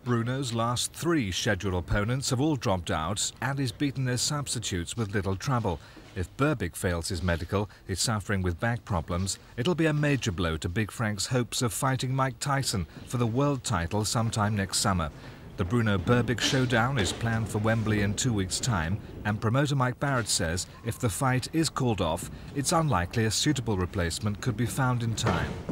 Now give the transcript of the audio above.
Bruno's last 3 scheduled opponents have all dropped out and he's beaten their substitutes with little trouble. If Berbick fails his medical, he's suffering with back problems, it'll be a major blow to Big Frank's hopes of fighting Mike Tyson for the world title sometime next summer. The Bruno-Berbick showdown is planned for Wembley in 2 weeks' time, and promoter Mike Barrett says if the fight is called off, it's unlikely a suitable replacement could be found in time.